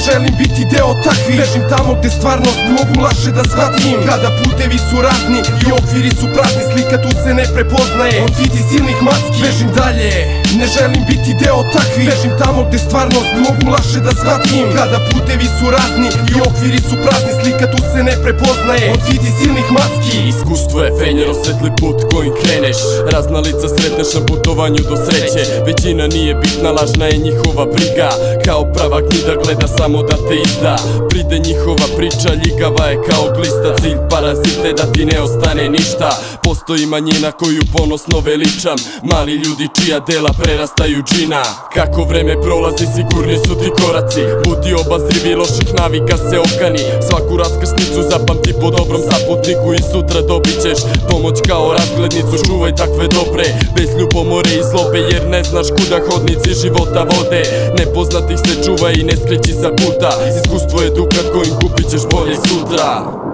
želim biti deo takvih. Bežim tamo gde stvarnost mogu lakše da shvatim. Kada putevi su razni i okviri su prazni, slika tu se ne prepoznaje od svih silnih maski. Bežim dalje, ne želim biti deo takvih. Bežim tamo gde stvarnost mogu lakše da shvatim. Kada putevi su razni i okviri su prazni, slika tu se ne prepoznaje od svih silnih maski. Iskustvo je fenjer, osvetli put kojim kreneš. Razna lica sretneš na putovanju do sreće. Većina nije bitna, lažna je njihova briga. Kao prava gnida gleda samo da te izda. Pride njihova priča, ljigava je kao glista. Cilj parazite da ti ne ostane ništa. Postoji manjina koju ponosno veličam. Mali ljudi čija dela prerastaju džina. Kako vreme prolazi sigurni su ti koraci. Budi obazrivi, loših navika se okani. Svaku raskrsnicu zapamti po dobrom saputniku i sutra dobit ćeš pomoć kao razglednicu. Čuvaj takve dobre, bez ljubomore i zlobe, jer ne znaš kuda hodnici života vode. Nepoznatih se čuvaj i ne skreći sa puta. Iskustvo je dukat kojim kupit ćeš bolje sutra.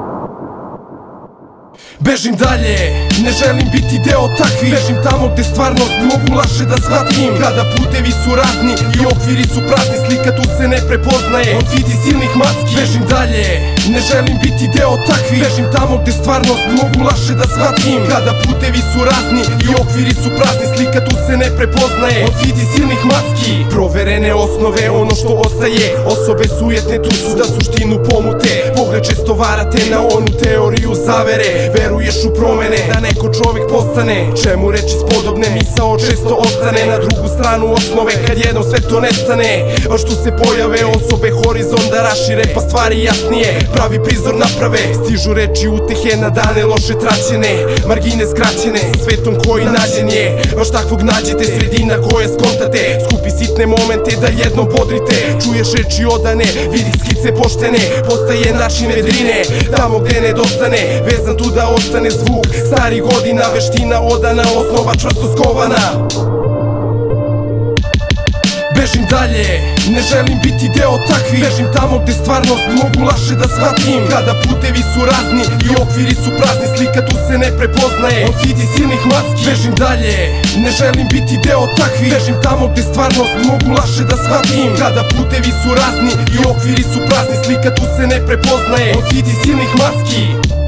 Bežim dalje, ne želim biti deo takvih. Bežim tamo gde stvarnost mogu lakše da shvatim. Kada putevi su razni i okviri su prazni, slika tu se ne prepoznaje od svih silnih maski. Bežim dalje, ne želim biti deo takvih. Bežim tamo gde stvarnost mogu lakše da shvatim. Kada putevi su razni i okviri su prazni, slika tu se ne prepoznaje od svih silnih maski. Proverene osnove, ono što ostaje. Osobe sujetne tu su da suštinu pomute. Pogled često varate na onu teoriju zavere. Veruješ u promene, da neko čovek postane. Čemu reči spodobne, misao često ostane na drugu stranu osnove. Kad jednom sve to nestane, baš tu se pojave osobe horizont da rašire, pa stvari jasnije pravi prizor naprave. Stižu reči utehe na dane loše traćene, margine skraćene sa svetom koji nađen je. Baš takvog nađete, sredina koje skontate. Skupi sitne momente da jednom bodrite. Čuješ reči odane, vidi skice poštene. Postaje način vedrine, tamo gde nedostane. Vezan tu da ostane zvuk starih godina, veština odana, osnova čvrsto skovana. Bežim dalje, ne želim biti deo takvih. Bežim tamo gde stvarnost mogu lakše da shvatim. Kada putevi su razni i okviri su prazni, slika tu se ne prepoznaje od svih silnih maski. Bežim dalje, ne želim biti deo takvih. Bežim tamo gde stvarnost mogu lakše da shvatim. Kada putevi su razni i okviri su prazni, slika tu se ne prepoznaje od svih silnih maski.